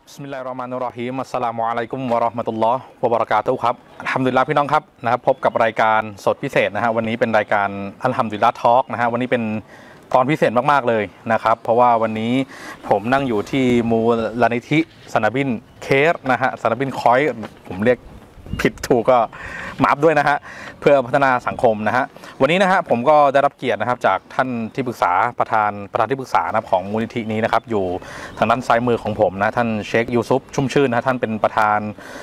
บิสมิลลาฮิรเราะห์มานิรเราะฮีมอัสสลามุอะลัยกุมวะเราะห์มะตุลลอฮ์วะบะเราะกาตุฮ์ครับอัลฮัมดุลิลลาห์พี่น้องครับนะครับพบกับรายการสดพิเศษนะฮะวันนี้เป็นรายการอัลฮัมดุลิลลาห์ทอล์กนะฮะวันนี้เป็นตอนพิเศษมากๆเลยนะครับเพราะว่าวันนี้ผมนั่งอยู่ที่มูลนิธิสนามบินเคสนะฮะสนามบินคอยผมเรียกผิดถูกก็มาอัพด้วยนะฮะเพื่อพัฒนาสังคมนะฮะวันนี้นะฮะผมก็ได้รับเกียรตินะครับจากท่านที่ปรึกษาประธานที่ปรึกษานะของมูลนิธินี้นะครับอยู่ทางด้านซ้ายมือของผมนะท่านเชคยูซุฟชุ่มชื่นนะท่านเป็นประธาน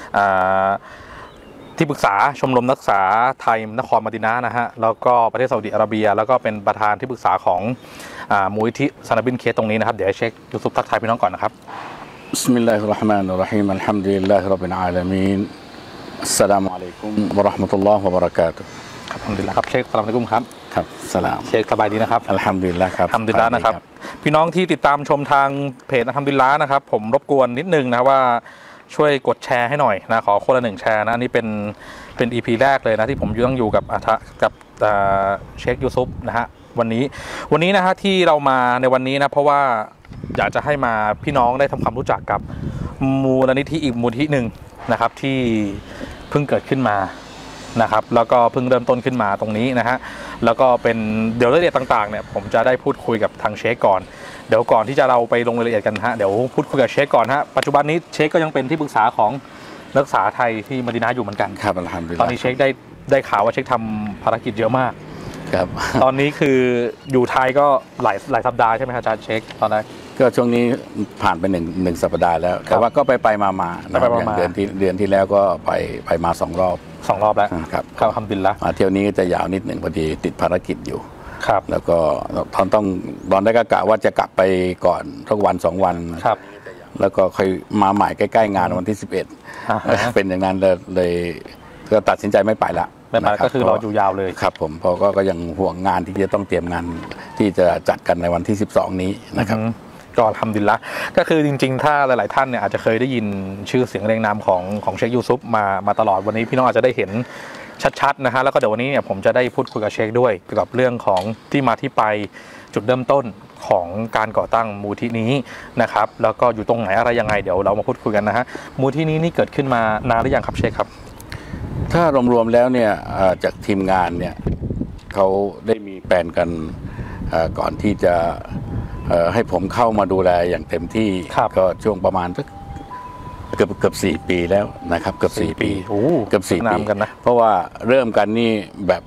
ที่ปรึกษาชมรมนักศึกษาไทยนครมะดีนะห์นะฮะแล้วก็ประเทศซาอุดิอาระเบียแล้วก็เป็นประธานที่ปรึกษาของมูลนิธิสนามบินเคสตรงนี้นะครับเดี๋ยวเชคยูซุฟทักทายพี่น้องก่อนนะครับบิสมิลลาฮิรเราะห์มานิรเราะฮีมอัลฮัมดุลิลลาฮิร็อบบิลอาละมีนอัสสลามุอะลัยกุมวะเราะห์มะตุลลอฮ์วะบะเราะกาตุฮ์ครับอัลฮัมดุลิลลาห์ครับเชคอัสสลามุอะลัยกุมครับครับสลามเชคสบายดีนะครับอัลฮัมดุลิลลาห์ครับอัลฮัมดุลิลลาห์นะครับพี่น้องที่ติดตามชมทางเพจอัลฮัมดุลิลลาห์นะครับผมรบกวนนิดนึงนะว่าช่วยกดแชร์ให้หน่อยนะขอคนละ1แชร์นะอันนี้เป็น EP แรกเลยนะที่ผมต้องอยู่กับเชคยูซุฟนะฮะวันนี้นะฮะที่เรามาในวันนี้นะเพราะว่าอยากจะให้มาพี่น้องได้ทำความรู้จักกับมูลนิธิอีกมูลนิธิหนึ่งนะครับที่เพิ่งเกิดขึ้นมานะครับแล้วก็เพิ่งเริ่มต้นขึ้นมาตรงนี้นะฮะแล้วก็เป็นเดี๋ยวรายละเอียดต่างๆเนี่ยผมจะได้พูดคุยกับทางเชคก่อนเดี๋ยวก่อนที่จะเราไปลงรายละเอียดกันฮะเดี๋ยวพูดคุยกับเชคก่อนฮะปัจจุบันนี้เชคก็ยังเป็นที่ปรึกษาของนักศึกษาไทยที่มะดีนะห์อยู่เหมือนกันครับอัลฮัมดุลิลลาห์ตอนนี้เชคได้ข่าวว่าเชคทำภารกิจเยอะมากครับตอนนี้คืออยู่ไทยก็หลายสัปดาห์ใช่ไหมครับอาจารย์เชคตอนนั้นก็ช่วงนี้ผ่านไปหนึ่งสัปดาห์แล้วแต่ว่าก็ไปมาอย่างเดือนที่แล้วก็ไปมา2 รอบแล้วครับอัลฮัมดุลิลลาห์เที่ยวนี้ก็จะยาวนิดหนึ่งพอดีติดภารกิจอยู่ครับแล้วก็ต้องตอนแรกก็กะว่าจะกลับไปก่อนสักวัน2 วันครับแล้วก็ค่อยมาใหม่ใกล้ๆงานวันที่11เป็นอย่างนั้นเลยก็ตัดสินใจไม่ไปละไม่ไปก็คือเราอยู่ยาวเลยครับผมเพราะก็ยังห่วงงานที่จะต้องเตรียมงานที่จะจัดกันในวันที่12นี้นะครับก็ทำดีละก็คือจริงๆถ้าหลายๆท่านเนี่ยอาจจะเคยได้ยินชื่อเสียงเรียงนามของเชคยูซุฟมาตลอดวันนี้พี่น้องอาจจะได้เห็นชัดๆนะฮะแล้วก็เดี๋ยววันนี้เนี่ยผมจะได้พูดคุยกับเชคด้วยเกี่ยวกับเรื่องของที่มาที่ไปจุดเริ่มต้นของการก่อตั้งมูลที่นี้นะครับแล้วก็อยู่ตรงไหนอะไรยังไงเดี๋ยวเรามาพูดคุยกันนะฮะมูลที่นี้นี่เกิดขึ้นมานานหรือยังครับเชคครับถ้ารวมๆแล้วเนี่ยจากทีมงานเนี่ยเขาได้มีแผนกันก่อนที่จะให้ผมเข้ามาดูแลอย่างเต็มที่ก็ช่วงประมาณเกือบ4 ปีแล้วนะครับเกือบ4 ปีเกือบ4 ปีกันนะเพราะว่าเริ่มกันนี่แบบ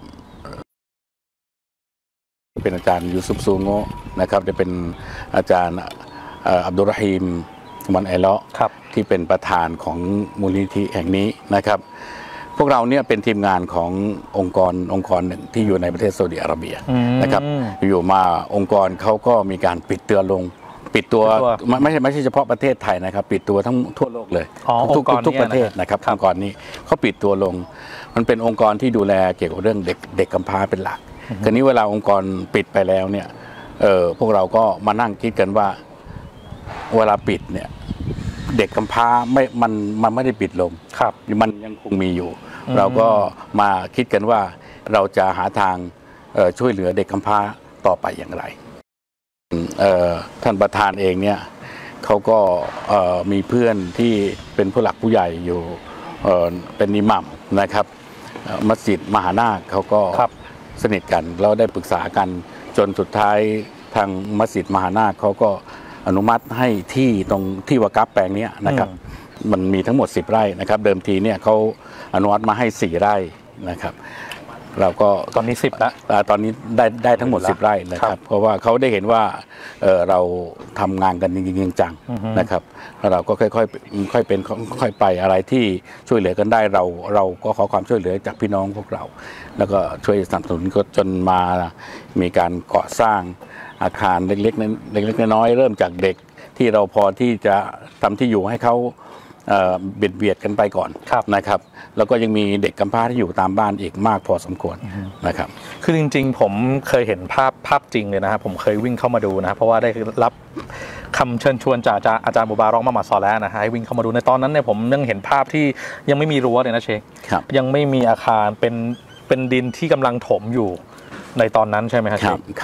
เป็นอาจารย์ยูซุฟซูโงนะครับจะเป็นอาจารย์อับดุลรหีมมันไอเลาะที่เป็นประธานของมูลนิธิแห่งนี้นะครับพวกเราเนี่ยเป็นทีมงานขององค์กรหนึ่งที่อยู่ในประเทศซาอุดิอาระเบียนะครับอยู่มาองค์กรเขาก็มีการปิดตัวไม่ใช่เฉพาะประเทศไทยนะครับปิดตัวทั้งทั่วโลกเลยทุกประเทศนะครับองค์กรนี้เขาปิดตัวลงมันเป็นองค์กรที่ดูแลเกี่ยวกับเรื่องเด็กกำพร้าเป็นหลักคราวนี้เวลาองค์กรปิดไปแล้วเนี่ยพวกเราก็มานั่งคิดกันว่าเวลาปิดเนี่ยเด็กกำพร้ามันไม่ได้ปิดลงมันยังคงมีอยู่เราก็มาคิดกันว่าเราจะหาทางช่วยเหลือเด็กกำพร้าต่อไปอย่างไรท่านประธานเองเนี่ยเขาก็มีเพื่อนที่เป็นผู้หลักผู้ใหญ่อยู่เป็นอิหมัมนะครับมัสยิดมหานาคเขาก็สนิทกันเราได้ปรึกษากันจนสุดท้ายทางมัสยิดมหานาคเขาก็อนุมัติให้ที่ตรงที่วะกัฟแปลงนี้นะครับมันมีทั้งหมด10 ไร่นะครับเดิมทีเนี่ยเขาอนุมัติมาให้4 ไร่นะครับเราก็ตอนนี้10แล้วตอนนี้ได้ทั้งหมด10 ไร่นะครับเพราะว่าเขาได้เห็นว่าเราทำงานกันจริงๆจังนะครับเราก็ค่อยเป็นค่อยไปอะไรที่ช่วยเหลือกันได้เราก็ขอความช่วยเหลือจากพี่น้องพวกเราแล้วก็ช่วยสนับสนุนก็จนมามีการก่อสร้างอาคารเล็กๆน้อยๆเริ่มจากเด็กที่เราพอที่จะทำที่อยู่ให้เขาเบียดกันไปก่อนนะครับแล้วก็ยังมีเด็กกำพร้าที่อยู่ตามบ้านอีกมากพอสมควรนะครับคือจริงๆผมเคยเห็นภาพจริงเลยนะครับผมเคยวิ่งเข้ามาดูนะเพราะว่าได้รับคำเชิญชวนจากอาจารย์มุบารอกมามัดซอแล้วนะฮะให้วิ่งเข้ามาดูในตอนนั้นเนี่ยผมยังเห็นภาพที่ยังไม่มีรั้วเลยนะเชคยังไม่มีอาคารเป็นดินที่กำลังถมอยู่ในตอนนั้นใช่ไหมครับครับ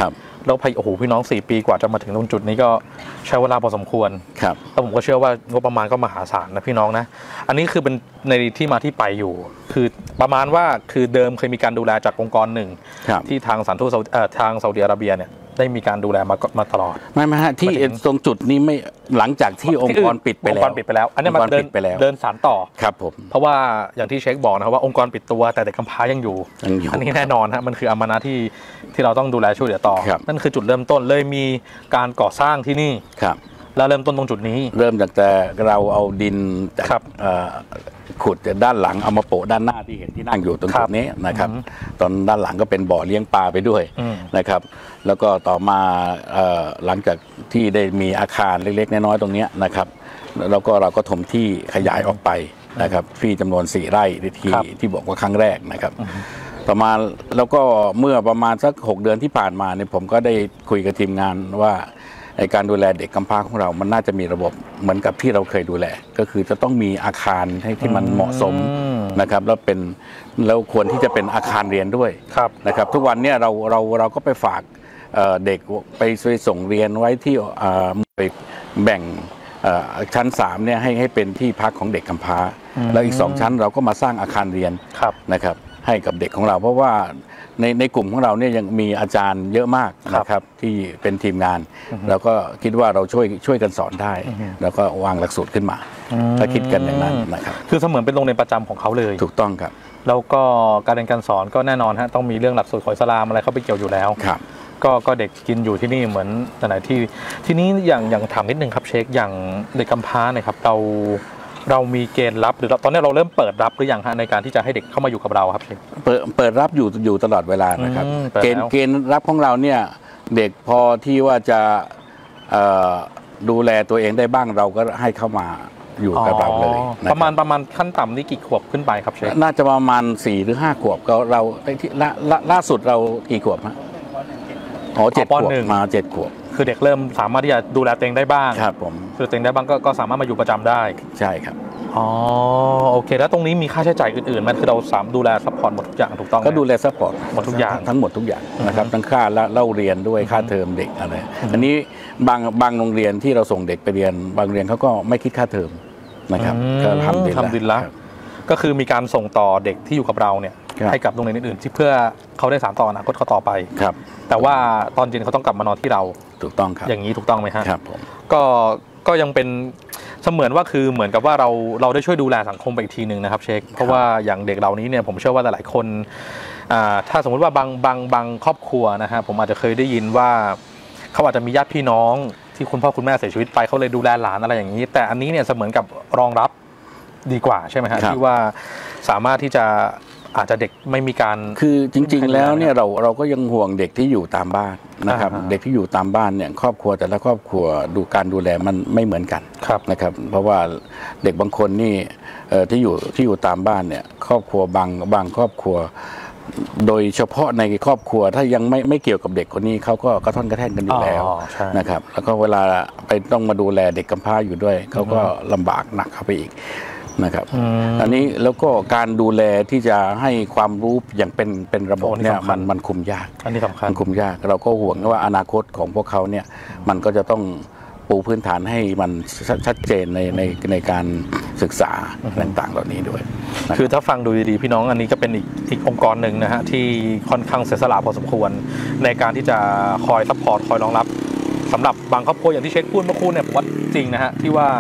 แล้วโอ้โหพี่น้อง4 ปีกว่าจะมาถึงตรงจุดนี้ก็ใช้เวลาพอสมควรครับแล้วผมก็เชื่อว่างบประมาณก็มหาศาลนะพี่น้องนะอันนี้คือเป็นในที่มาที่ไปอยู่คือประมาณว่าคือเดิมเคยมีการดูแลจากองค์กรหนึ่งที่ทางสถานทูตทางซาอุดิอาระเบียเนี่ยได้มีการดูแลมาตลอดไม่ฮะที่ตรงจุดนี้ไม่หลังจากที่องค์กรปิดไปแล้วอันนี้มันเดินสารต่อครับผมเพราะว่าอย่างที่เช็คบอกนะครับว่าองค์กรปิดตัวแต่เด็กกำพร้ายังอยู่อันนี้แน่นอนฮะมันคืออามานะที่เราต้องดูแลช่วยเหลือต่อนั่นคือจุดเริ่มต้นเลยมีการก่อสร้างที่นี่ครับแล้วเริ่มต้นตรงจุดนี้เริ่มจากแต่เราเอาดินจากขุดจากด้านหลังเอามาโปะด้านหน้าที่เห็นที่นั่งอยู่ตรงจุดนี้นะครับตอนด้านหลังก็เป็นบ่อเลี้ยงปลาไปด้วยนะครับแล้วก็ต่อมาหลังจากที่ได้มีอาคารเล็กๆน้อยๆตรงนี้นะครับแล้วก็เราก็ถมที่ขยายออกไปนะครับที่จำนวน4 ไร่ที่บอกว่าครั้งแรกนะครับต่อมาแล้วก็เมื่อประมาณสัก6 เดือนที่ผ่านมาเนี่ยผมก็ได้คุยกับทีมงานว่าการดูแลเด็กกำพร้าของเรามันน่าจะมีระบบเหมือนกับที่เราเคยดูแลก็คือจะต้องมีอาคารที่มันเหมาะสมนะครับแล้วควรที่จะเป็นอาคารเรียนด้วยนะครับทุกวันนี้เราก็ไปฝากเด็กไปส่งเรียนไว้ที่ไปแบ่งชั้น3เนี่ยให้เป็นที่พักของเด็กกำพร้าแล้วอีก2 ชั้นเราก็มาสร้างอาคารเรียนนะครับให้กับเด็กของเราเพราะว่าในกลุ่มของเราเนี่ยยังมีอาจารย์เยอะมากนะครับที่เป็นทีมงานแล้วก็คิดว่าเราช่วยกันสอนได้แล้วก็วางหลักสูตรขึ้นมาถ้าคิดกันอย่างนั้นนะครับคือเสมือนเป็นโรงเรียนประจำของเขาเลยถูกต้องครับแล้วก็การเรียนการสอนก็แน่นอนฮะต้องมีเรื่องหลักสูตรของอิสลามอะไรเข้าไปเกี่ยวอยู่แล้วครับก็เด็กกินอยู่ที่นี่เหมือนแต่ไหนที่นี้อย่างถามนิดนึงครับเชคอย่างเด็กกำพร้าเนี่ยครับเรามีเกณฑ์รับหรือตอนนี้เราเริ่มเปิดรับหรือยังฮะในการที่จะให้เด็กเข้ามาอยู่กับเราครับเชคเปิดรับอยู่ตลอดเวลานะครับเกณฑ์รับของเราเนี่ยเด็กพอที่ว่าจะดูแลตัวเองได้บ้างเราก็ให้เข้ามาอยู่กับเราเลยประมาณขั้นต่ำนี่กี่ขวบขึ้นไปครับเชคน่าจะประมาณ4 หรือ 5 ขวบก็เราที่ล่าสุดเรากี่ขวบฮะ7 ขวบมา7 ขวบคือเด็กเริ่มสามารถที่จะดูแลตัวเองได้บ้างครับผมดูแลตัวเองได้บ้างก็สามารถมาอยู่ประจำได้ใช่ครับโอเคแล้วตรงนี้มีค่าใช้จ่ายอื่นๆมันคือเราสามารถดูแลซัพพอร์ตหมดทุกอย่างถูกต้องก็ดูแลซัพพอร์ตหมดทุกอย่างทั้งหมดทุกอย่างนะครับทั้งค่าเล่าเรียนด้วยค่าเทอมเด็กอะไรอันนี้บางโรงเรียนที่เราส่งเด็กไปเรียนบางโรงเรียนเขาก็ไม่คิดค่าเทอมนะครับก็ทำดินละก็คือมีการส่งต่อเด็กที่อยู่กับเราเนี่ยให้กับโรงเรียนอื่นๆที่เพื่อเขาได้สานต่ออนาคตเขาต่อไปครับแต่ว่าตอนเย็นเขาต้องกลับมานอนที่เราถูกต้องครับอย่างนี้ถูกต้องไหมฮะครับผมก็ยังเป็นเสมือนว่าคือเหมือนกับว่าเราได้ช่วยดูแลสังคมไปอีกทีหนึ่งนะครับเชคเพราะว่าอย่างเด็กเหล่านี้เนี่ยผมเชื่อว่าหลายๆคนถ้าสมมุติว่าบางครอบครัวนะฮะผมอาจจะเคยได้ยินว่าเขาอาจจะมีญาติพี่น้องที่คุณพ่อคุณแม่เสียชีวิตไปเขาเลยดูแลหลานอะไรอย่างนี้แต่อันนี้เนี่ยเสมือนกับรองรับดีกว่าใช่ไหมฮะที่ว่าสามารถที่จะอาจจะเด็กไม่มีการคือจริงๆแล้วเนี่ยเราก็ยังห่วงเด็กที่อยู่ตามบ้านนะครับเด็กที่อยู่ตามบ้านเนี่ยครอบครัวแต่ละครอบครัวการดูแลมันไม่เหมือนกันนะครับเพราะว่าเด็กบางคนนี่ที่อยู่ตามบ้านเนี่ยครอบครัวบางครอบครัวโดยเฉพาะในครอบครัวถ้ายังไม่เกี่ยวกับเด็กคนนี้เขาก็กระท่อนกระแท่นกันอยู่แล้วนะครับแล้วก็เวลาไปต้องมาดูแลเด็กกำพร้าอยู่ด้วยเขาก็ลำบากหนักเข้าไปอีกนะครับอันนี้แล้วก็การดูแลที่จะให้ความรู้อย่างเป็นระบบเนี่ยมันคุมยากอันนี้สำคัญมันคุมยากเราก็ห่วงว่าอนาคตของพวกเขาเนี่ยมันก็จะต้องปูพื้นฐานให้มันชัดเจนในการศึกษาต่างๆเหล่านี้ด้วยคือถ้าฟังดูดีๆพี่น้องอันนี้ก็เป็นอีกองค์กรหนึ่งนะฮะที่ค่อนข้างเสียสละพอสมควรในการที่จะคอยซัพพอร์ตคอยรองรับสำหรับบางครอบครัวอย่างที่เช็คพูดเมื่อคู่เนี่ยผมว่าจริงนะฮะที่ว่า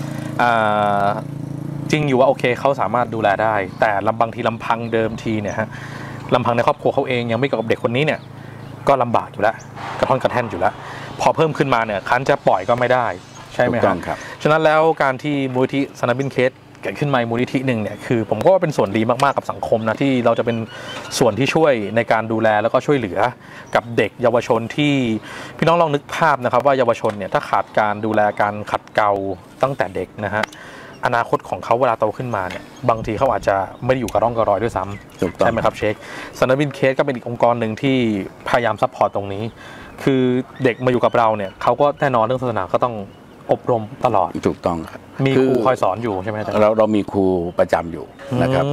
จริงอยู่ว่าโอเคเขาสามารถดูแลได้แต่บางทีลำพังเดิมทีเนี่ยฮะลำพังในครอบครัวเขาเองยังไม่กับเด็กคนนี้เนี่ยก็ลำบากอยู่แล้วกระท่อนกระแท่นอยู่แล้วพอเพิ่มขึ้นมาเนี่ยคันจะปล่อยก็ไม่ได้ใช่ไหมครับฉะนั้นแล้วการที่มูลนิธิสนามบินเคสเกิดขึ้นมามูลนิธิหนึ่งเนี่ยคือผมก็ว่าเป็นส่วนดีมากๆกับสังคมนะที่เราจะเป็นส่วนที่ช่วยในการดูแลแล้วก็ช่วยเหลือกับเด็กเยาวชนที่พี่น้องลองนึกภาพนะครับว่าเยาวชนเนี่ยถ้าขาดการดูแลการขัดเกลาตั้งแต่เด็กนะฮะอนาคตของเขาเวลาโตขึ้นมาเนี่ยบางทีเขาอาจจะไม่ได้อยู่กับร่องกับรอยด้วยซ้ำใช่ไหมครับเชคสนามบินเคสก็เป็นอีกองค์กรหนึ่งที่พยายามซัพพอร์ตตรงนี้คือเด็กมาอยู่กับเราเนี่ยเขาก็แน่นอนเรื่องศาสนาก็ต้องอบรมตลอดถูกต้องครับมีครูคอยสอนอยู่ใช่ไหมเรามีครูประจำอยู่นะครับมีค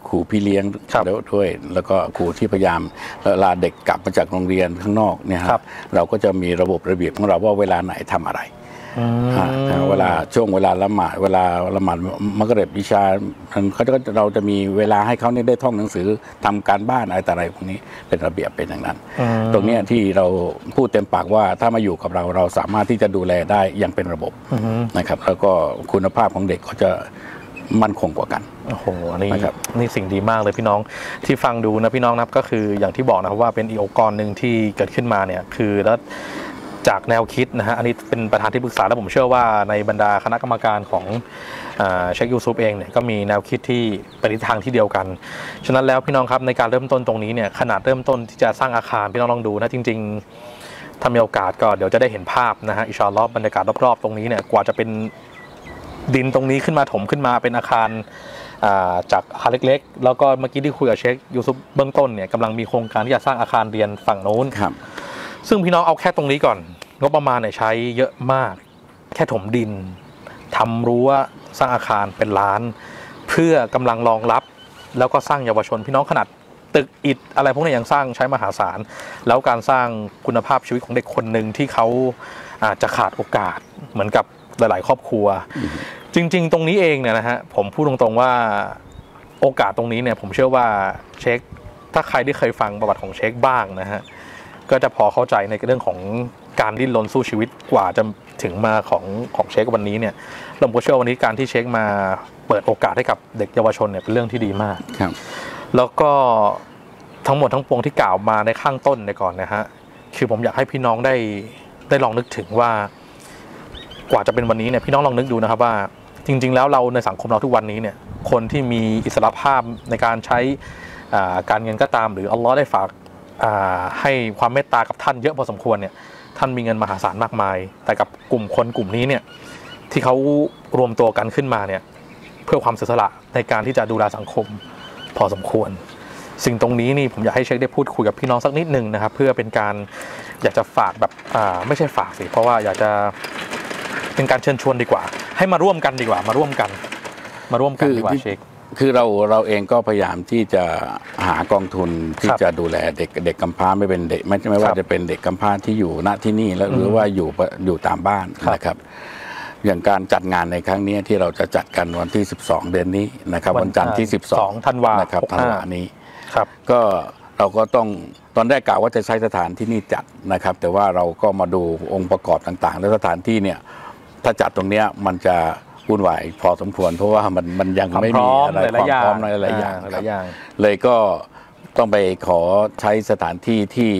ครูพี่เลี้ยงด้วยแล้วก็ครูที่พยายามเวลาเด็กกลับมาจากโรงเรียนข้างนอกเนี่ยครับเราก็จะมีระบบระเบียบของเราว่าเวลาไหนทำอะไรเวลาช่วงเวลาละหมาดมักริบอิชาเราจะมีเวลาให้เขาได้ท่องหนังสือทำการบ้านอะไรพวกนี้เป็นระเบียบเป็นอย่างนั้นตรงนี้ที่เราพูดเต็มปากว่าถ้ามาอยู่กับเราสามารถที่จะดูแลได้อย่างเป็นระบบนะครับแล้วก็คุณภาพของเด็กก็จะมั่นคงกว่ากันโอ้โหนี่สิ่งดีมากเลยพี่น้องที่ฟังดูนะพี่น้องนะก็คืออย่างที่บอกนะครับว่าเป็นอีกองค์กรหนึ่งที่เกิดขึ้นมาเนี่ยคือแล้วจากแนวคิดนะฮะอันนี้เป็นประธานที่ปรึกษาและผมเชื่อว่าในบรรดาคณะกรรมการของเชคยูซุปเองเนี่ยก็มีแนวคิดที่ไปในทางที่เดียวกันฉะนั้นแล้วพี่น้องครับในการเริ่มต้นตรงนี้เนี่ยขนาดเริ่มต้นที่จะสร้างอาคารพี่น้องลองดูนะจริงๆถ้ามีโอกาสก็เดี๋ยวจะได้เห็นภาพนะฮะอินชาอัลลอฮ์บรรยากาศรอบๆตรงนี้เนี่ยกว่าจะเป็นดินตรงนี้ขึ้นมาถมขึ้นมาเป็นอาคารจากอาคารเล็กๆแล้วก็เมื่อกี้ที่คุยกับเชคยูซุปเบื้องต้นเนี่ยกำลังมีโครงการที่จะสร้างอาคารเรียนฝั่งโน้นซึ่งพี่น้องเอาแค่ตรงนี้ก่อนงบประมาณเนี่ยใช้เยอะมากแค่ถมดินทำรั้วสร้างอาคารเป็นล้านเพื่อกำลังรองรับแล้วก็สร้างเยาวชนพี่น้องขนาดตึกอิฐอะไรพวกนี้ยังสร้างใช้มหาศาลแล้วการสร้างคุณภาพชีวิตของเด็กคนหนึ่งที่เขาอาจจะขาดโอกาสเหมือนกับหลายๆครอบครัวจริงๆตรงนี้เองเนี่ยนะฮะผมพูดตรงๆว่าโอกาสตรงนี้เนี่ยผมเชื่อว่าเชคถ้าใครที่เคยฟังประวัติของเชคบ้างนะฮะก็จะพอเข้าใจในเรื่องของการดิ้นรนสู้ชีวิตกว่าจะถึงมาของเชควันนี้เนี่ยเราก็เชื่อวันนี้การที่เชคมาเปิดโอกาสให้กับเด็กเยาวชนเนี่ยเป็นเรื่องที่ดีมากครับแล้วก็ทั้งหมดทั้งปวงที่กล่าวมาในข้างต้นในก่อนนะฮะคือผมอยากให้พี่น้องได้ลองนึกถึงว่ากว่าจะเป็นวันนี้เนี่ยพี่น้องลองนึกดูนะครับว่าจริงๆแล้วเราในสังคมเราทุกวันนี้เนี่ยคนที่มีอิสรภาพในการใช้การเงินก็ตามหรืออัลลอฮ์ได้ฝากให้ความเมตตากับท่านเยอะพอสมควรเนี่ยท่านมีเงินมหาศาลมากมายแต่กับกลุ่มคนกลุ่มนี้เนี่ยที่เขารวมตัวกันขึ้นมาเนี่ยเพื่อความเสียสละในการที่จะดูแลสังคมพอสมควรสิ่งตรงนี้นี่ผมอยากให้เชคได้พูดคุยกับพี่น้องสักนิดนึงนะครับเพื่อเป็นการอยากจะฝากแบบไม่ใช่ฝากสิเพราะว่าอยากจะเป็นการเชิญชวนดีกว่าให้มาร่วมกันดีกว่ามาร่วมกันดีกว่าเชคคือเราเองก็พยายามที่จะหากองทุนที่จะดูแลเด็กกำพร้าไม่เป็นเด็กไม่ว่าจะเป็นเด็กกำพร้าที่อยู่ณที่นี่แล้วหรือว่าอยู่ตามบ้านนะครับอย่างการจัดงานในครั้งนี้ที่เราจะจัดกันวันที่12เดือนนี้นะครับวันจันทร์ที่12 ธันวาคมนะครับธันวานี้ก็เราก็ต้องตอนแรกกะว่าจะใช้สถานที่นี่จัดนะครับแต่ว่าเราก็มาดูองค์ประกอบต่างๆและสถานที่เนี่ยถ้าจัดตรงนี้มันจะวุ่นวายพอสมควรเพราะว่ามันยังไม่มีอะไรความพร้อมหลายอย่างเลยก็ต้องไปขอใช้สถานที่ที่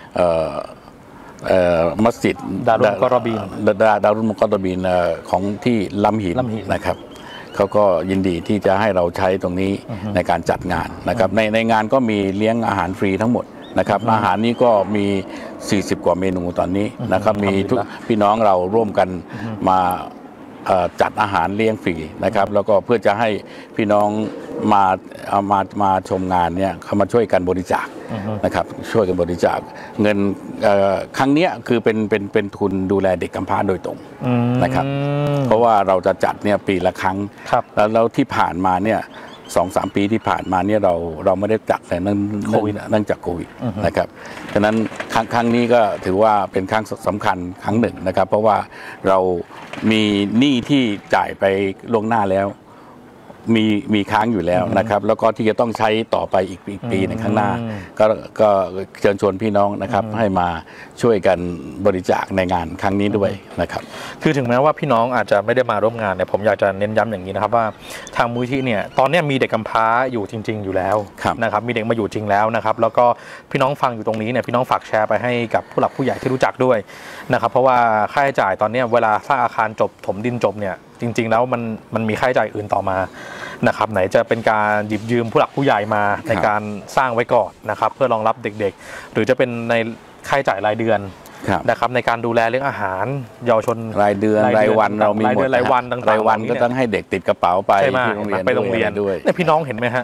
มัสยิดดารุลมุกรบินของที่ลำหินนะครับเขาก็ยินดีที่จะให้เราใช้ตรงนี้ในการจัดงานนะครับในงานก็มีเลี้ยงอาหารฟรีทั้งหมดนะครับอาหารนี้ก็มี40กว่าเมนูตอนนี้นะครับมีทุกพี่น้องเราร่วมกันมาจัดอาหารเลี้ยงฟรีนะครับแล้วก็เพื่อจะให้พี่น้องมาชมงานเนี่ยเขามาช่วยกันบริจาคนะครับช่วยกันบริจาคเงินครั้งนี้คือเป็นทุนดูแลเด็กกำพร้าโดยตรงนะครับเพราะว่าเราจะจัดเนี่ยปีละครั้งแล้วที่ผ่านมาเนี่ย2-3 ปีที่ผ่านมาเนี่ยเราไม่ได้จัดเลยเนื่องจากโควิดนะครับฉะนั้นครั้งนี้ก็ถือว่าเป็นครั้งสำคัญครั้งหนึ่งนะครับเพราะว่าเรามีหนี้ที่จ่ายไปล่วงหน้าแล้วมีค้างอยู่แล้วนะครับแล้วก็ที่จะต้องใช้ต่อไปอีกปีในข้างหน้าก็เชิญชวนพี่น้องนะครับให้มาช่วยกันบริจาคในงานครั้งนี้ด้วยนะครับคือถึงแม้ว่าพี่น้องอาจจะไม่ได้มาร่วมงานเนี่ยผมอยากจะเน้นย้ำอย่างนี้นะครับว่าทางมูลที่เนี่ยตอนนี้มีเด็กกำพร้าอยู่จริงๆอยู่แล้วนะครับมีเด็กมาอยู่จริงแล้วนะครับแล้วก็พี่น้องฟังอยู่ตรงนี้เนี่ยพี่น้องฝากแชร์ไปให้กับผู้หลักผู้ใหญ่ที่รู้จักด้วยนะครับเพราะว่าค่าใช้จ่ายตอนนี้เวลาสร้างอาคารจบถมดินจบเนี่ยจริงๆแล้วมันมีค่าใช้จ่ายอื่นต่อมานะครับไหนจะเป็นการหยิบยืมผู้หลักผู้ใหญ่มาในการสร้างไว้ก่อนนะครับเพื่อรองรับเด็กๆหรือจะเป็นในค่าใช้จ่ายรายเดือนนะครับในการดูแลเรื่องอาหารเยาวชนรายเดือนรายวันเรามีหมดรายวันต่างๆรายวันก็ต้องให้เด็กติดกระเป๋าไปที่โรงเรียนด้วยเนี่ยพี่น้องเห็นไหมฮะ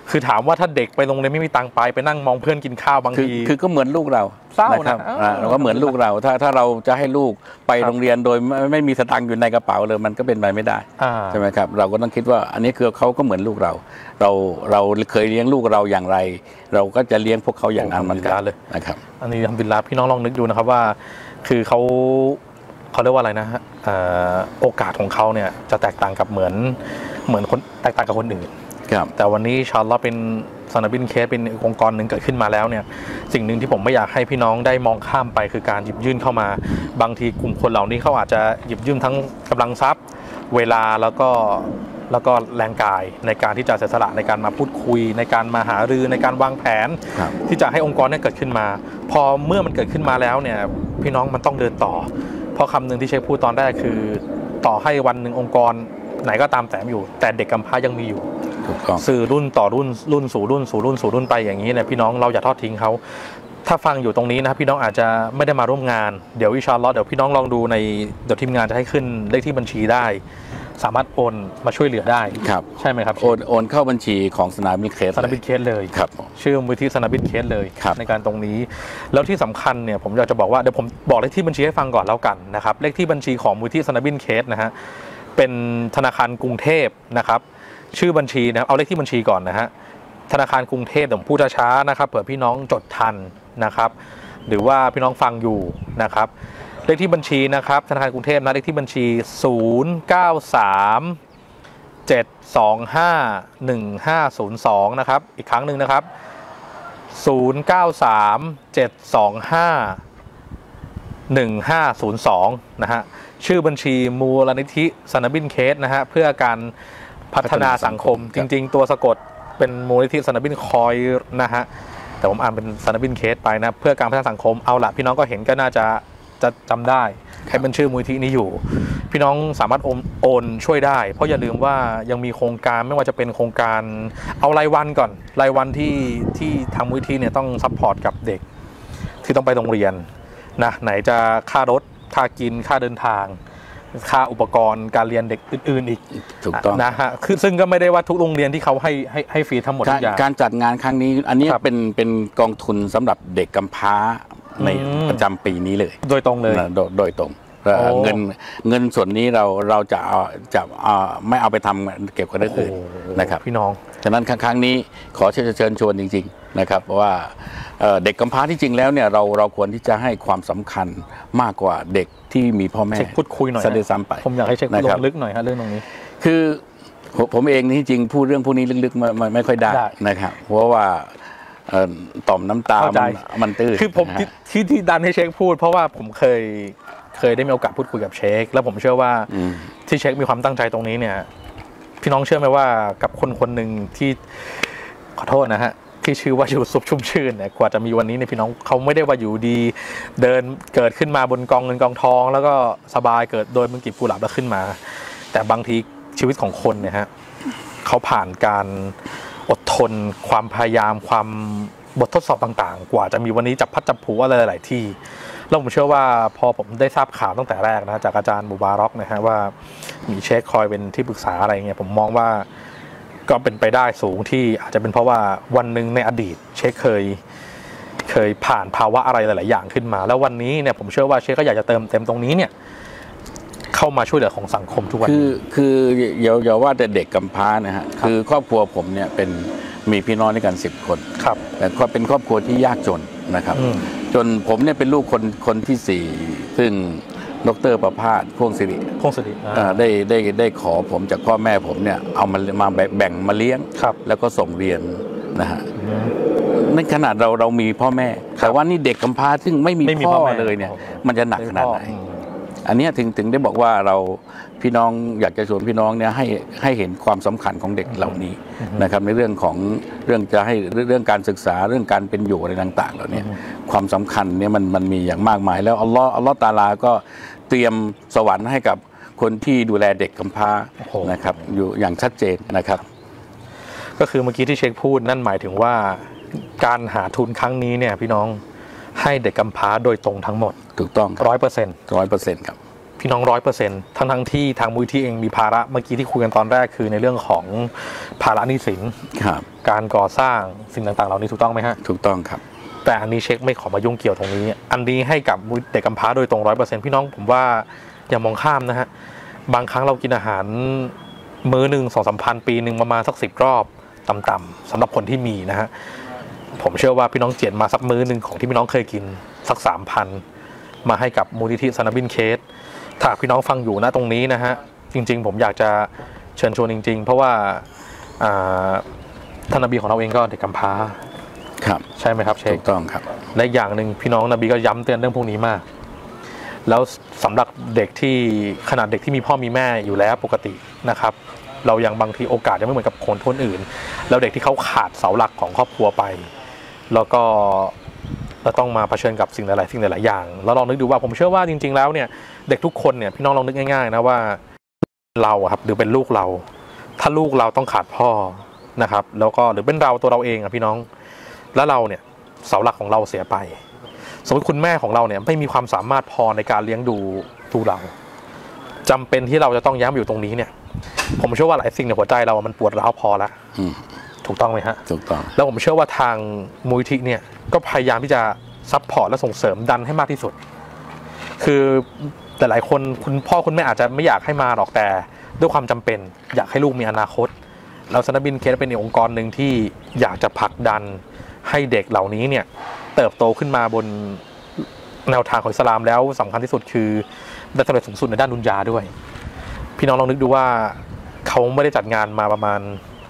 คือถามว่าถ้าเด็กไปโรงเรียนไม่มีตังค์ไปนั่งมองเพื่อนกินข้าวบางทีคือก็เหมือนลูกเราเศร้านะครับนะเราก็เหมือนลูกเราถ้าเราจะให้ลูกไปโรงเรียนโดยไม่มีสตางค์อยู่ในกระเป๋าเลยมันก็เป็นไปไม่ได้ใช่ไหมครับเราก็ต้องคิดว่าอันนี้คือเขาก็เหมือนลูกเราเคยเลี้ยงลูกเราอย่างไร เราก็จะเลี้ยงพวกเขาอย่างนั้นเหมือนกันเลยนะครับอันนี้ทำบิลลาพี่น้องลองนึกดูนะครับว่าคือเขาเรียกว่าอะไรนะฮะโอกาสของเขาเนี่ยจะแตกต่างกับเหมือนคนแตกต่างกับคนอื่นแต่วันนี้ชาลอเป็นซานาบินเคสเป็นองค์กรหนึ่งเกิดขึ้นมาแล้วเนี่ยสิ่งหนึ่งที่ผมไม่อยากให้พี่น้องได้มองข้ามไปคือการหยิบยื่นเข้ามาบางทีกลุ่มคนเหล่านี้เขาอาจจะหยิบยื่นทั้งกำลังทรัพย์เวลาแล้วก็แรงกายในการที่จะเสียสละในการมาพูดคุยในการมาหารือในการวางแผนที่จะให้องค์กรนี้เกิดขึ้นมาพอเมื่อมันเกิดขึ้นมาแล้วเนี่ยพี่น้องมันต้องเดินต่อเพราะคำหนึ่งที่เชคพูดตอนแรกคือต่อให้วันหนึ่งองค์กรไหนก็ตามแต่อยู่แต่เด็กกำพร้ายังมีอยู่สื่อรุ่นต่อรุ่นสู่รุ่นไปอย่างนี้เนี่ยพี่น้องเราอย่าทอดทิ้งเขาถ้าฟังอยู่ตรงนี้นะพี่น้องอาจจะไม่ได้มาร่วมงานเดี๋ยวอินชาอัลลอฮ์เดี๋ยวพี่น้องลองดูเดี๋ยวทีมงานจะให้ขึ้นเลขที่บัญชีได้สามารถโอนมาช่วยเหลือได้ครับใช่ไหมครับโอนเข้าบัญชีของสนาบินเคสเลยครับชื่อมูลที่สนาบินเคสเลยในการตรงนี้แล้วที่สำคัญเนี่ยผมอยากจะบอกว่าเดี๋ยวผมบอกเลขที่บัญชีให้ฟังก่อนแล้วกันนะครับเลขที่บัญชีของมูลที่สนาบินเคสนะฮะเป็นธนาคารกรุงเทพนะครับชื่อบัญชีนะครับเอาเลขที่บัญชีก่อนนะฮะธนาคารกรุงเทพเดี๋ยวผมพูดช้าๆนะครับเผื่อพี่น้องจดทันนะครับหรือว่าพี่น้องฟังอยู่นะครับเลขที่บัญชีนะครับธนาคารกรุงเทพนะเลขที่บัญชี093-725-1502นะครับอีกครั้งหนึ่งนะครับ093-725-1502นะฮะชื่อบัญชีมูลนิธิสนาบินเคสนะฮะเพื่อการพัฒนาสังคมจริงๆตัวสะกดเป็นมูลนิธิสนาบินคอยนะฮะแต่ผมอ่านเป็นสนาบินเคสไปนะเพื่อการพัฒนาสังคมเอาละพี่น้องก็เห็นก็น่าจะจำได้ใครเป็นชื่อมูลนิธินี้อยู่พี่น้องสามารถโอนช่วยได้เพราะอย่าลืมว่ายังมีโครงการไม่ว่าจะเป็นโครงการเอารายวันก่อนรายวันที่ทางมูลนิธิเนี่ยต้องซัพพอร์ตกับเด็กที่ต้องไปโรงเรียนนะไหนจะค่ารถค่ากินค่าเดินทางค่าอุปกรณ์การเรียนเด็กอื่นๆอีกถูกต้องนะฮะคือซึ่งก็ไม่ได้ว่าทุกโรงเรียนที่เขาให้ฟรีทั้งหมดทุกอย่างการจัดงานครั้งนี้อันนี้เป็นกองทุนสำหหรับเด็กกำพร้าในประจำปีนี้เลยโดยตรงเลยโดยตรงเงินส่วนนี้เราจะไม่เอาไปทำเก็บกับเรื่องอื่นนะครับพี่น้องฉะนั้นครั้งนี้ขอเชิญชวนจริงๆนะครับเพราะว่าเด็กกำพร้าที่จริงแล้วเนี่ยเราควรที่จะให้ความสำคัญมากกว่าเด็กที่มีพ่อแม่พูดคุยหน่อยซะด้วยซ้ำไปผมอยากให้เช็คลงลึกหน่อยฮะเรื่องตรงนี้คือผมเองที่จริงพูดเรื่องพวกนี้ลึกๆไม่ค่อยได้นะครับเพราะว่าต่อมน้ำตามันตื้อคือผมที่ดันให้เช็คพูดเพราะว่าผมเคยได้มีโอกาสพูดคุยกับเช็คแล้วผมเชื่อว่าที่เช็คมีความตั้งใจตรงนี้เนี่ยพี่น้องเชื่อไหมว่ากับคนหนึ่งที่ขอโทษนะฮะที่ชื่อว่ายูซุปชุ่มชื่นเนี่ยกว่าจะมีวันนี้เนี่ยพี่น้องเขาไม่ได้ว่าอยู่ดีเดินเกิดขึ้นมาบนกองเงินกองทองแล้วก็สบายเกิดโดยมือกีบกุหลาบแล้วขึ้นมาแต่บางทีชีวิตของคนเนี่ยฮะเขาผ่านการอดทนความพยายามความบททดสอบต่างๆกว่าจะมีวันนี้จับพัดจับผูอะไรหลายๆที่แล้วผมเชื่อว่าพอผมได้ทราบข่าวตั้งแต่แรกนะจากอาจารย์มูบารอกนะฮะว่ามีเชคคอยเป็นที่ปรึกษาอะไรเงี้ยผมมองว่าก็เป็นไปได้สูงที่อาจจะเป็นเพราะว่าวันหนึ่งในอดีตเชคเคยผ่านภาวะอะไรหลายๆอย่างขึ้นมาแล้ววันนี้เนี่ยผมเชื่อว่าเชคก็อยากจะเติมเต็มตรงนี้เนี่ยเข้ามาช่วยเหลือของสังคมทุกวันคืออย่าว่าแต่เด็กกำพร้านะฮะคือครอบครัวผมเนี่ยมีพี่น้องด้วยกัน10 คนครับแต่ก็เป็นครอบครัวที่ยากจนนะครับจนผมเนี่ยเป็นลูกคนที่4ซึ่งดร.ประภาสพ่วงสิริได้ขอผมจากพ่อแม่ผมเนี่ยเอามาแบ่งมาเลี้ยงแล้วก็ส่งเรียนนะฮะในขนาดเรามีพ่อแม่แต่ว่านี่เด็กกำพร้าซึ่งไม่มีพ่อเลยเนี่ยมันจะหนักขนาดไหนอันนี้ถึงได้บอกว่าพี่น้องอยากจะชวนพี่น้องเนี่ยให้เห็นความสำคัญของเด็กเหล่านี้นะครับในเรื่องจะให้เรื่องการศึกษาเรื่องการเป็นอยู่อะไรต่างๆเหล่านี้ความสำคัญเนี่ยมันมีอย่างมากมายแล้วอัลลอฮ์ตาลาก็เตรียมสวรรค์ให้กับคนที่ดูแลเด็กกำพร้านะครับอยู่อย่างชัดเจนนะครับก็คือเมื่อกี้ที่เชคพูดนั่นหมายถึงว่าการหาทุนครั้งนี้เนี่ยพี่น้องให้เด็กกำพร้าโดยตรงทั้งหมดถูกต้อง 100% 100%ครับพี่น้อง100%ทั้งที่ทางมูลที่เองมีภาระเมื่อกี้ที่คุยกันตอนแรกคือในเรื่องของภาระหนี้สินการก่อสร้างสิ่งต่างๆเหล่านี้ถูกต้องไหมฮะถูกต้องครับแต่อันนี้เช็คไม่ขอมายุ่งเกี่ยวตรงนี้อันนี้ให้กับเด็กกำพร้าโดยตรง100%พี่น้องผมว่าอย่ามองข้ามนะฮะบางครั้งเรากินอาหารมื้อหนึ่ง2-3 พันปีหนึ่งประมาณสัก10 รอบต่ำๆสำหรับคนที่มีนะฮะผมเชื่อว่าพี่น้องเจียดมาสักมื้อหนึ่งของที่พี่น้องเคยกินสัก 3,000 มาให้กับมูลนิธิสนามบินเคสถ้าพี่น้องฟังอยู่นะตรงนี้นะฮะจริงๆผมอยากจะเชิญชวนจริงๆเพราะว่าท่านนบีของเราเองก็เด็กกำพร้าครับใช่ไหมครับเชคถูกต้องครับและอย่างหนึ่งพี่น้องนบีก็ย้ำเตือนเรื่องพวกนี้มากแล้วสำหรับเด็กที่ขนาดเด็กที่มีพ่อมีแม่อยู่แล้วปกตินะครับเรายังบางทีโอกาสยังไม่เหมือนกับคนอื่นแล้วเด็กที่เขาขาดเสาหลักของครอบครัวไปแล้วก็เราต้องมาเผชิญกับสิ่งหลายอย่างแล้วลองนึกดูว่าผมเชื่อว่าจริงๆแล้วเนี่ยเด็กทุกคนเนี่ยพี่น้องลองนึกง่ายๆนะว่าเราครับหรือเป็นลูกเราถ้าลูกเราต้องขาดพ่อนะครับแล้วก็หรือเป็นเราตัวเราเองอะพี่น้องแล้วเราเนี่ยเสาหลักของเราเสียไปสมมติคุณแม่ของเราเนี่ยไม่มีความสามารถพอในการเลี้ยงดูเราจำเป็นที่เราจะต้องย้ำอยู่ตรงนี้เนี่ยผมเชื่อว่าหลายสิ่งในหัวใจเรามันปวดร้าวพอแล้วถูกต้องไหมฮะถูกต้องแล้วผมเชื่อว่าทางมูลนิธิเนี่ยก็พยายามที่จะซัพพอร์ตและส่งเสริมดันให้มากที่สุดคือแต่หลายคนคุณพ่อคุณแม่อาจจะไม่อยากให้มาหรอกแต่ด้วยความจำเป็นอยากให้ลูกมีอนาคตแล้วสนามบินเคสเป็นองค์กรหนึ่งที่อยากจะผลักดันให้เด็กเหล่านี้เนี่ยเติบโตขึ้นมาบนแนวทางของอิสลามแล้วสำคัญที่สุดคือได้สำเร็จสูงสุดในด้านดุนยาด้วยพี่น้องลองนึกดูว่าเขาไม่ได้จัดงานมาประมาณ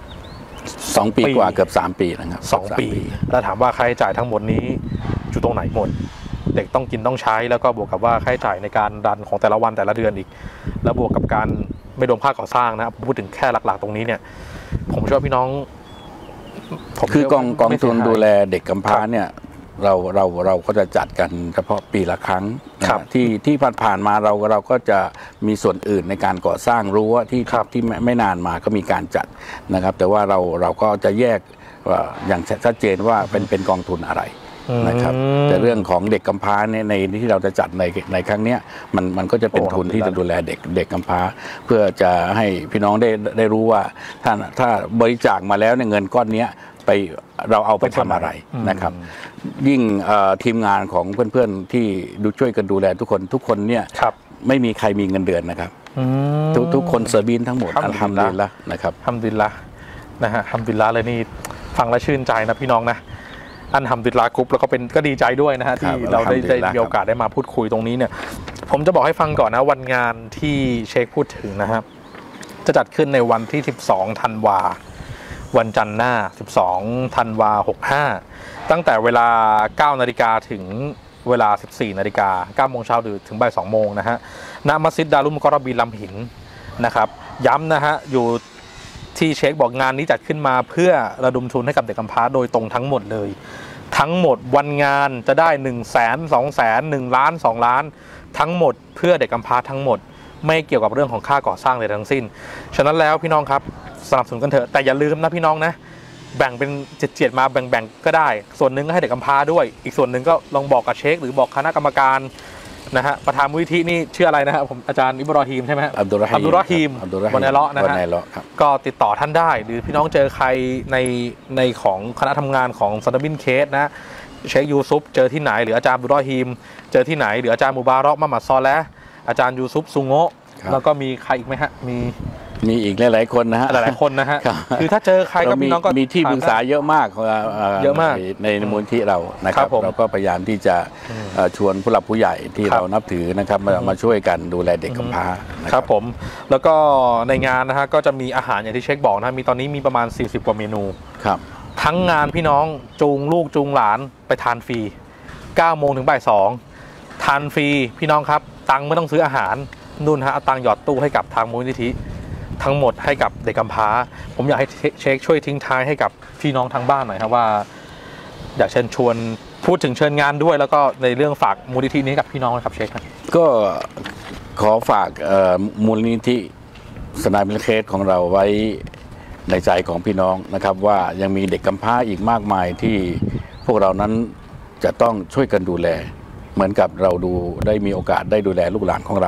2 ปีกว่าเกือบ3 ปีนะครับ 2 ปีแล้วถามว่าค่าใช้จ่ายทั้งหมดนี้อยู่ตรงไหนหมดเด็กต้องกินต้องใช้แล้วก็บวกกับว่าค่าใช้จ่ายในการรันของแต่ละวันแต่ละเดือนอีกแล้วบวกกับการไม่รวมค่าก่อสร้างนะพูดถึงแค่หลักๆตรงนี้เนี่ยผมเชื่อพี่น้องคือกองทุนดูแลเด็กกำพร้าเนี่ยเราก็จะจัดกันเฉพาะปีละครั้งที่ผ่านมาเราก็จะมีส่วนอื่นในการก่อสร้างรั้วที่ไม่นานมาก็มีการจัดนะครับแต่ว่าเราก็จะแยกอย่างชัดเจนว่าเป็นกองทุนอะไรนะครับแต่เรื่องของเด็กกำพร้าในที่เราจะจัดในครั้งนี้มันก็จะเป็นทุนที่จะดูแลเด็กกำพร้าเพื่อจะให้พี่น้องได้รู้ว่าถ้าบริจาคมาแล้วเงินก้อนนี้เราเอาไปทำอะไรนะครับยิ่งทีมงานของเพื่อนๆที่ช่วยกันดูแลทุกคนเนี่ยไม่มีใครมีเงินเดือนนะครับทุกคนเซอร์บินทั้งหมดอัลฮัมดุลิลละห์นะครับอัลฮัมดุลิลละห์นะฮะอัลฮัมดุลิลละห์เลยนี่ฟังแล้วชื่นใจนะพี่น้องนะอัลฮัมดุลิลละห์กรุ๊ปแล้วก็ดีใจด้วยนะฮะที่เราได้มีโอกาสได้มาพูดคุยตรงนี้เนี่ยผมจะบอกให้ฟังก่อนนะวันงานที่เชคพูดถึงนะครับจะจัดขึ้นในวันที่12 ธันวาวันจันทร์หน้า12 ธันวา65ตั้งแต่เวลา 9 นาฬิกาถึงเวลา 14 นาฬิกา 9 โมงเช้าถึงบ่าย 2 โมงนะฮะณมัสยิดดารุมกอรบีลำหินนะครับย้ำนะฮะอยู่ที่เช็คบอกงานนี้จัดขึ้นมาเพื่อระดมทุนให้กับเด็กกำพร้าโดยตรงทั้งหมดเลยทั้งหมดวันงานจะได้ 100,000 200,000 1 ล้าน 2 ล้านทั้งหมดเพื่อเด็กกำพร้าทั้งหมดไม่เกี่ยวกับเรื่องของค่าก่อสร้างเลยทั้งสิ้นฉะนั้นแล้วพี่น้องครับสนับสนุนกันเถอะแต่อย่าลืมนะพี่น้องนะแบ่งเป็นเจียดมาแบ่งก็ได้ส่วนหนึ่งก็ให้เด็กกำพร้าด้วยอีกส่วนหนึ่งก็ลองบอกกับเชคหรือบอกคณะกรรมการนะฮะประธานมูลนิธินี่ชื่ออะไรนะครับผมอาจารย์อิบรอฮีมใช่ไหมอับดุลรอฮีมวันไอเลาะนะฮะก็ติดต่อท่านได้หรือพี่น้องเจอใครในของคณะทำงานของสนามบินเคสนะเชคยูซุปเจอที่ไหนหรืออาจารย์อับดุลรอฮีมเจอที่ไหนหรืออาจารย์มูบารอกมะหมัดซอและอาจารย์ยูซุปซุงโงแล้วก็มีใครอีกไหมฮะมีอีกหลายๆคนนะฮะหลายๆคนนะฮะคือถ้าเจอใครก็พี่น้องก็มีที่ปรึกษาเยอะมากในมูลที่เรานะครับเราก็พยายามที่จะชวนผู้หลักผู้ใหญ่ที่เรานับถือนะครับมาช่วยกันดูแลเด็กกำพร้าครับผมแล้วก็ในงานนะฮะก็จะมีอาหารอย่างที่เช็คบอกนะมีตอนนี้มีประมาณ40 กว่าเมนูครับทั้งงานพี่น้องจูงลูกจูงหลานไปทานฟรี9 โมงถึงบ่าย 2ทานฟรีพี่น้องครับตังค์ไม่ต้องซื้ออาหารนู่นฮะเอาตังค์หยอดตู้ให้กับทางมูลนิธิทั้งหมดให้กับเด็กกำพร้าผมอยากให้เชคช่วยทิ้งท้ายให้กับพี่น้องทางบ้านหน่อยครับว่าอยากเชิญชวนพูดถึงเชิญงานด้วยแล้วก็ในเรื่องฝากมูลนิธินี้กับพี่น้องนะครับเชคก็ขอฝากมูลนิธิสนามบินเคสของเราไว้ในใจของพี่น้องนะครับว่ายังมีเด็กกำพร้าอีกมากมายที่พวกเรานั้นจะต้องช่วยกันดูแลเหมือนกับเราได้มีโอกาสได้ดูแลลูกหลานของเรา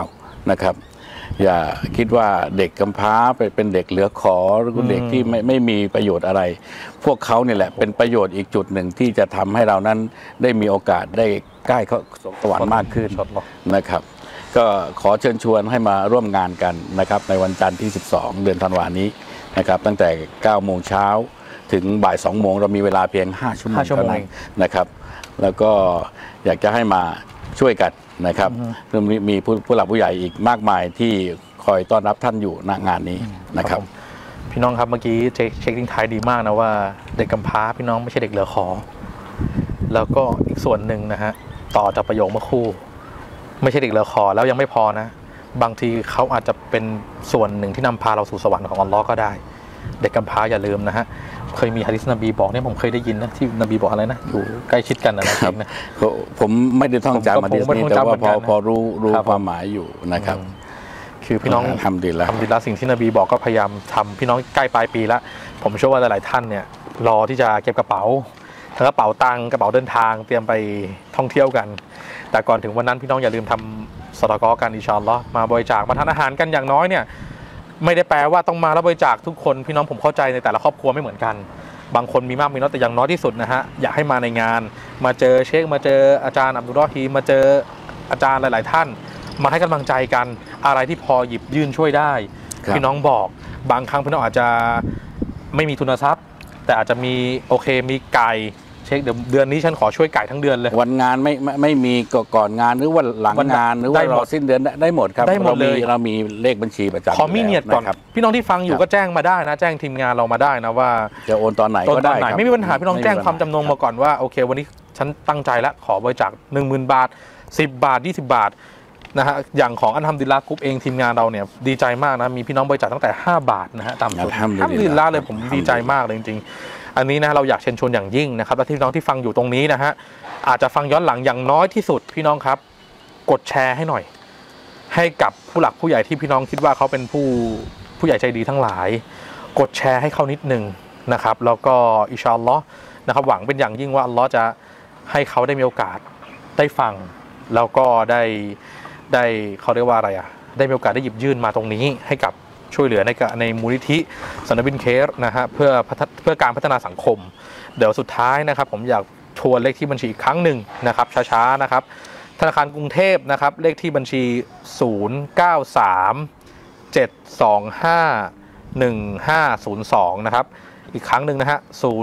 นะครับอย่าคิดว่าเด็กกำพร้าไปเป็นเด็กเหลือขอหรือเด็กที่ไม่มีประโยชน์อะไรพวกเขาเนี่ยแหละเป็นประโยชน์อีกจุดหนึ่งที่จะทำให้เรานั้นได้มีโอกาสได้ใกล้เข้าสวรรค์มากขึ้นนะครับก็ขอเชิญชวนให้มาร่วมงานกันนะครับในวันจันทร์ที่12 เดือนธันวาคมนี้นะครับตั้งแต่ 9 โมงเช้าถึงบ่าย 2 โมงเรามีเวลาเพียง 5 ชั่วโมงเท่านั้นนะครับแล้วก็อยากจะให้มาช่วยกันนะครับมีผู้หลักผู้ใหญ่อีกมากมายที่คอยต้อนรับท่านอยู่ณงานนี้นะครับพี่น้องครับเมื่อกี้เช็คทิ้งท้ายดีมากนะว่าเด็กกำพร้าพี่น้องไม่ใช่เด็กเหลือขอแล้วก็อีกส่วนหนึ่งนะฮะต่อจากประโยคเมื่อคู่ไม่ใช่เด็กเหลือขอแล้วยังไม่พอนะบางทีเขาอาจจะเป็นส่วนหนึ่งที่นำพาเราสู่สวรรค์ของอัลลอฮ์ก็ได้เด็กกำพร้าอย่าลืมนะฮะเคยมีหะดีษนบีบอกเนี่ยผมเคยได้ยินนะที่นบีบอกอะไรนะอยู่ใกล้ชิดกันนะครับผมไม่ได้ท่องจำหะดีษนี้แต่ว่าพอรู้ความหมายอยู่นะครับคือพี่น้องทำดีแล้วสิ่งที่นบีบอกก็พยายามทำพี่น้องใกล้ปลายปีแล้วผมเชื่อว่าหลายๆท่านเนี่ยรอที่จะเก็บกระเป๋าทั้งกระเป๋าตังค์กระเป๋าเดินทางเตรียมไปท่องเที่ยวกันแต่ก่อนถึงวันนั้นพี่น้องอย่าลืมทำซอดาเกาะกันอินชาอัลลอฮ์มาบริจาคมาทานอาหารกันอย่างน้อยเนี่ยไม่ได้แปลว่าต้องมาแล้วบริจาคทุกคนพี่น้องผมเข้าใจในแต่ละครอบครัวไม่เหมือนกันบางคนมีมากมีน้อยแต่อย่างน้อยที่สุดนะฮะอยากให้มาในงานมาเจอเชคมาเจออาจารย์อับดุลรอฮีมาเจออาจารย์หลายๆท่านมาให้กำลังใจกันอะไรที่พอหยิบยื่นช่วยได้พี่น้องบอกบางครั้งพี่น้องอาจจะไม่มีทุนทรัพย์แต่อาจจะมีโอเคมีไก่เช็คเดือนนี้ฉันขอช่วยไก่ทั้งเดือนเลยวันงานไม่มีก่อนงานหรือว่าหลังงานหรือว่ารอสิ้นเดือนได้หมดครับได้หมดเลยเรามีเลขบัญชีประจำขอมีเนียดก่อนพี่น้องที่ฟังอยู่ก็แจ้งมาได้นะแจ้งทีมงานเรามาได้นะว่าจะโอนตอนไหนก็ได้ไม่มีปัญหาพี่น้องแจ้งความจำนงมาก่อนว่าโอเควันนี้ฉันตั้งใจแล้วขอบริจาค 10,000 บาท10 บาท20 บาทนะฮะอย่างของอัลฮัมดุลิลละห์กรุ๊ปเองทีมงานเราเนี่ยดีใจมากนะมีพี่น้องบริจาคตั้งแต่5 บาทนะฮะตามสุดอัลฮัมดุลิลละห์เลยผมดีใจมากเลยจริงๆอันนี้นะเราอยากเชิญชวนอย่างยิ่งนะครับและพี่น้องที่ฟังอยู่ตรงนี้นะฮะอาจจะฟังย้อนหลังอย่างน้อยที่สุดพี่น้องครับกดแชร์ให้หน่อยให้กับผู้หลักผู้ใหญ่ที่พี่น้องคิดว่าเขาเป็นผู้ใหญ่ใจดีทั้งหลายกดแชร์ให้เขานิดนึงนะครับแล้วก็อินชาอัลลอฮ์นะครับหวังเป็นอย่างยิ่งว่าอัลลอฮ์จะให้เขาได้มีโอกาสได้ฟังแล้วก็ได้เขาเรียกว่าอะไรได้มีโอกาสได้หยิบยื่นมาตรงนี้ให้กับช่วยเหลือในมูลนิธิสันบินเคสนะฮะเพื่อการพัฒนาสังคมเดี๋ยวสุดท้ายนะครับผมอยากทวนเลขที่บัญชีอีกครั้งหนึ่งนะครับช้าๆนะครับธนาคารกรุงเทพนะครับเลขที่บัญชี093-725-1502นะครับอีกครั้งหนึ่งนะฮะ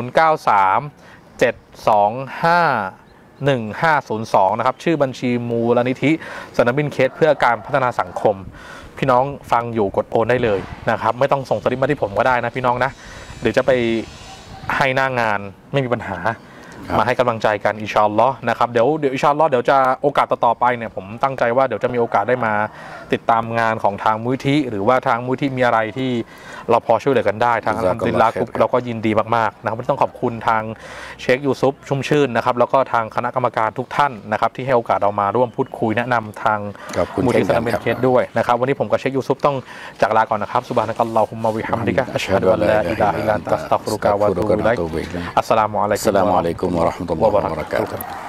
093-725-1502นะครับชื่อบัญชีมูลนิธิสันบินเคสเพื่อการพัฒนาสังคมพี่น้องฟังอยู่กดโอนได้เลยนะครับไม่ต้องส่งสลิปมาที่ผมก็ได้นะพี่น้องนะหรือจะไปให้หน้างานไม่มีปัญหามาให้กำลังใจกันอินชาอัลลอฮ์นะครับเดี๋ยวอินชาอัลลอฮ์เดี๋ยวจะโอกาสต่อไปเนี่ยผมตั้งใจว่าเดี๋ยวจะมีโอกาสได้มาติดตามงานของทางมูลนิธิหรือว่าทางมูลนิธิมีอะไรที่เราพอช่วยเหลือกันได้ทางอัลฮัมดุลิลละห์เราก็ยินดีมากๆนะครับต้องขอบคุณทางเชคยูซุฟชุ่มชื่นนะครับแล้วก็ทางคณะกรรมการทุกท่านนะครับที่ให้โอกาสเรามาร่วมพูดคุยแนะนำทางมูลนิธิสันบินเคสด้วยนะครับวันนี้ผมกับเชคยูซุฟต้องจากลาก่อนนะครับซุบฮานะกัลลอฮุมมะวิฮัมดิกะอัชฮะดุอัลลาอิลาฮะอิลลัลลอฮ์อัสตัฆฟิรุกะวะอะตูบิอิลัยกอัสสลามุอะลัยกุมวะเราะห์มะตุลลอฮ์วะบะเราะกาตุฮ์